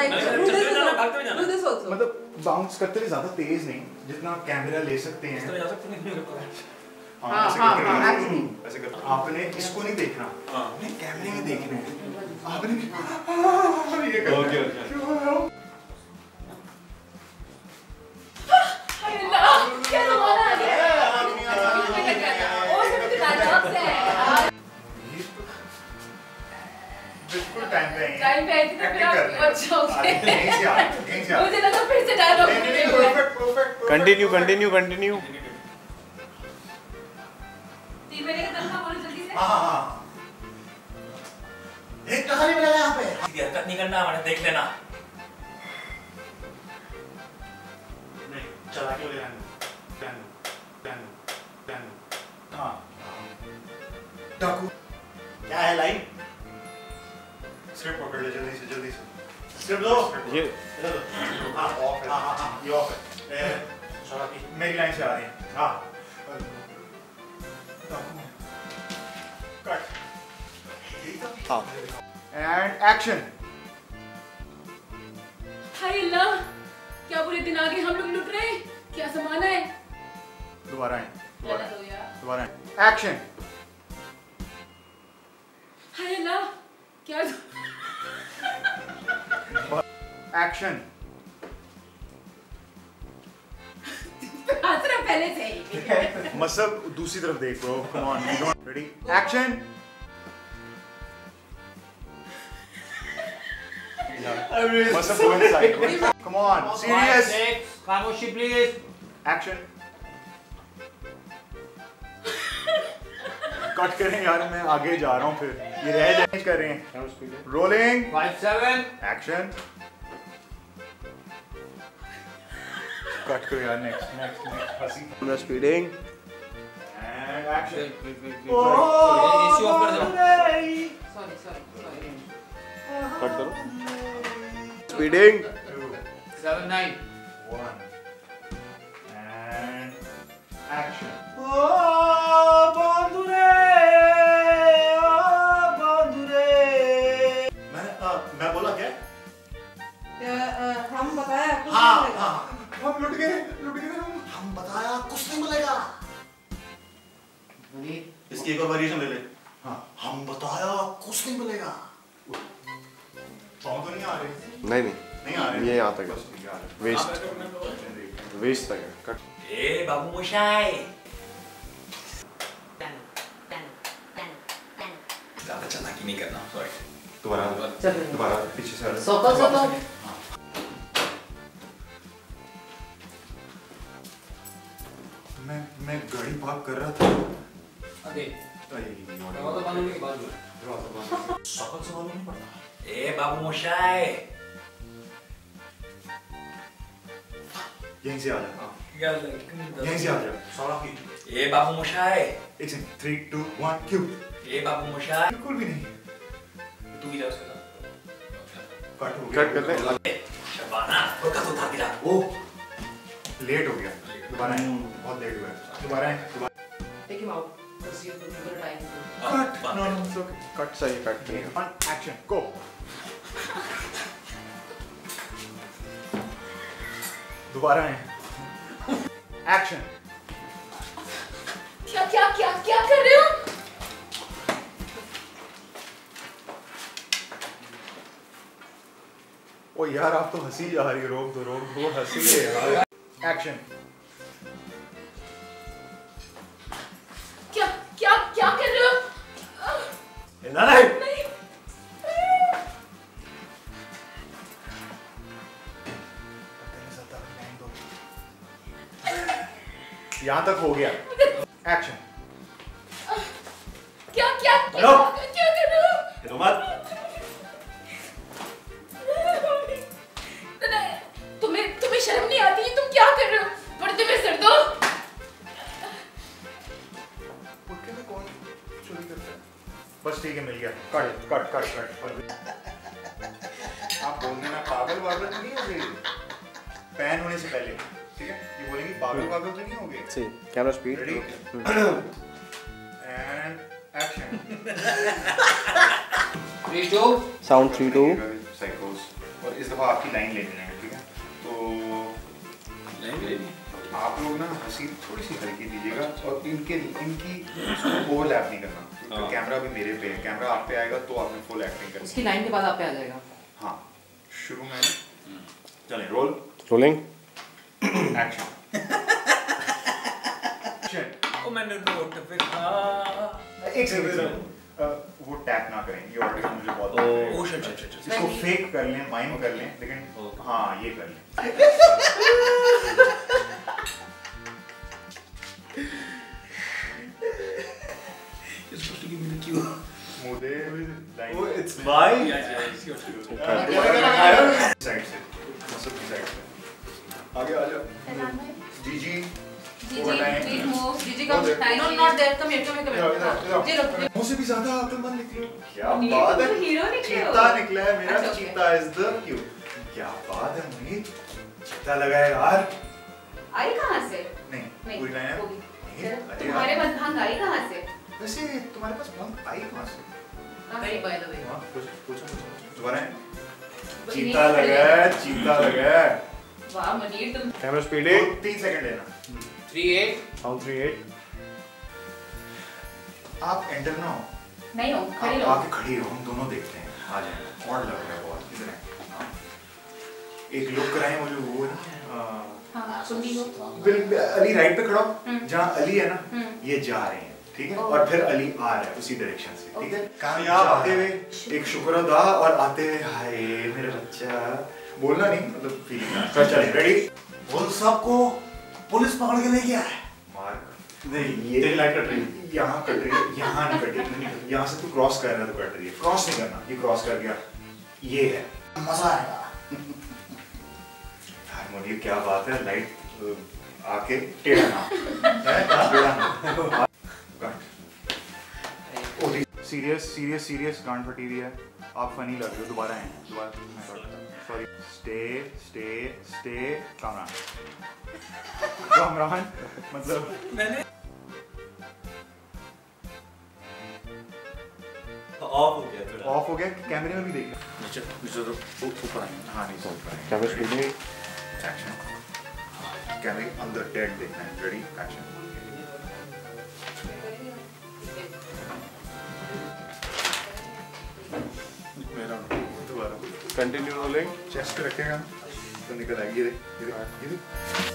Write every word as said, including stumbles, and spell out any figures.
मतलब बाउंस करते हुए ज्यादा तेज नहीं, जितना कैमरा ले सकते हैं। हाँ, हाँ, हाँ, ऐसे करते। आपने इसको नहीं देखना, आपने कैमरे में देखना है। आपने ये करना है। क्या ज़माना आ गया? बिल्कुल टाइम पे आई टाइम पे आई थी तो फिर आप अच्छा ओके यहीं से आ यहीं से आ मुझे लगा फिर से dialogue perfect perfect continue continue continue तीन महीने का तनख्वाह बोलो जल्दी से। हां हां एक कहां नहीं मिला यहां पे हरकत नहीं करना मैंने देख लेना नहीं चला क्यों ले रहा है प्लान प्लान प्लान हां डाकू क्या है लाइन स्क्रिप्ट पकड़ ले जल्दी से जल्दी से स्क्रिप्ट लो ये हां ऑफ है हां हां ये ऑफ है चला की मेरी लाइन से आ रही है हां कट हां एंड एक्शन हाय अल्लाह क्या बुरे दिन आ गए हम लोग लुट रहे हैं क्या ज़माना है दोबारा है दोबारा दोबारा एक्शन हाय अल्लाह क्या एक्शन हंस रहा पहले से ही मसब दूसरी तरफ देख bro come on you don't ready action Musab go inside come on serious खामोशी प्लीज एक्शन कट करें यार मैं आगे जा रहा हूं फिर ये रह चेंज कर रहे हैं rolling five seven action cut करो यार नेक्स्ट नेक्स्ट नेक्स्ट हंसी camera speeding and action issue off कर दो सॉरी सॉरी सॉरी कट करो speeding seven nine one and action ओ बंदुरे ओ बंदुरे मैं मैं बोला क्या हम बताया हाँ हाँ हम लुट गए लुट गए हम हम बताया कुछ नहीं मिलेगा इसकी एक और वेरिएशन ले ले हाँ हम बताया कुछ नहीं मिलेगा सॉन्ग तो नहीं आ रहे नहीं नहीं नहीं आ रहे ये यहाँ तक है वेस्ट वेस्ट तक है कट ए बाबू मोशाई ज़्यादा चालाकी नहीं करना सॉरी दोबारा दोबारा पीछे से सोतो सोतो मैं मैं गाड़ी पार्क कर रहा था अबे दरवाजा बंद होने के बाद दरवाजा बंद सकल से मालूम नहीं पड़ता ए बाबू मोशाई यहीं से आ जा यहीं से आ जा सारा की ए बाबू मोशाई एक second three two one cue ए बाबू मोशाई बिल्कुल भी नहीं तू ही जा उसके साथ कट हो गया कट करते हैं शबाना फोकस उतार के जा ओ लेट हो गया दोबारा बहुत लेट हुआ दोबारा take him out because you have to time cut no no it's okay cut सही कट नहीं ऑन एक्शन गो दोबारा है एक्शन क्या क्या क्या क्या कर रहे हो ओ यार आप तो हंसी जा रही हो रोक दो रोक दो हंसी है यार एक्शन क्या क्या क्या कर रहे हो हिलना नहीं नहीं यहाँ तक हो गया एक्शन क्या क्या क्या क्या कर रहे हो हिलो मत तुम्हें तुम्हें शर्म नहीं आती तुम क्या कर रहे हो पर्दे में सर दो पुटके में कौन चोरी करता है बस ठीक है मिल गया कट कट कट कट आप बोलने में पागल वागल तो नहीं हो गए पैन होने से पहले ठीक है ये बोलेंगे पागल वागल तो नहीं हो गए सही camera speed ready and action three two sound three two साइकोस और इस दफ़ा आपकी लाइन लेनी है, ठीक है? तो लाइन लेनी आप लोग ना हंसी थोड़ी सी हल्की दीजिएगा और इनके इनकी ओवरलैप नहीं करना, क्योंकि कैमरा भी मेरे पे है, कैमरा आप पे आएगा तो आपने फुल एक्टिंग करनी। उसकी लाइन के बाद आप पे आ जाएगा। हाँ, शुरू में चलें, रोल रोलिंग एक्शन। ओ मैंने नोट पे कहा एक सेकंड, वो टैप ना करें, ये ऑडियो मुझे बहुत ओ शिट शिट शिट इसको फेक कर लें, माइम कर लें, लेकिन हाँ ये कर लें। You're supposed to give me the cue. Mooda line. Oh, it's mine. Yeah, yeah, it's your cue. Side से, मसब की साइड से। आगे आ जाओ। जी जी। जीजी प्लीज मूव। जीजी come time not there, come here, come here. जी रुक। मुझसे भी ज्यादा अक्लमंद निकलो। क्या मुनीर, बात है, तुम हीरो निकले हो। चीता निकला है मेरा, अच्छा, चीता इज द क्यू। क्या बात है मुनीर, चीता लगा है यार। आई कहां से? नहीं, नहीं पूरी लाइन है। होगी। अरे तुम्हारे पास भांग आई कहां से? वैसे तुम्हारे पास भंग आई कहां से? Very by the way. हां, पूछो पूछो दोबारा। चीता लगा है, चीता लगा है। वाह मुनीर, तुम कैमरा स्पीड है तीन सेकंड लेना। Three eight. Count three eight. आप एंटर ना हो, नहीं हो, खड़ी आप रहो। आके खड़ी हो, हम दोनों देखते हैं। आ जाए, और लग रहा है बहुत। इधर है, एक लुक कराएं वो जो वो है ना, हां सुन ली हो। बिल्कुल अली राइट पे खड़ा हो, हम्म। जहाँ अली है ना, हम्म। ये जा रहे हैं, ठीक है? ओह। और फिर अली आ रहा है उसी डायरेक्शन से, ठीक है? कामयाब जाते हुए एक शुक्र अदा और आते हुए हाय मेरा बच्चा, बोलना नहीं, मतलब फीलिंग। चलिए रेडी? बोल सबको पुलिस पकड़ के ले गया है। मार नहीं, ये तेरी लाइट कट रही है। यहाँ कट रही है, यहाँ नहीं कट रही है, यहाँ से तू क्रॉस कर रहा है तो कट रही है। क्रॉस नहीं करना, ये क्रॉस कर गया, ये है मजा आएगा। यार मुनीर क्या बात है, लाइट आके टेढ़ा ना है, टेढ़ा ना। सीरियस सीरियस सीरियस गांड फटी हुई है, आप फनी लग रहे हो। दोबारा आए, दोबारा sorry. Stay stay stay Kamran, Kamran मतलब मैंने ऑफ हो गया थोड़ा। ऑफ हो गया, कैमरे में भी देख रहे नीचे नीचे तो ऊपर आएंगे। हाँ नहीं सॉरी ऊपर कैमरा स्पीड है एक्शन। कैमरे अंदर डेड देखना है। Ready action. मेरा दोबारा कंटिन्यू रोलिंग। चेस्ट रखेगा तो निकल आएगी। ये देख, ये देख, ये देख।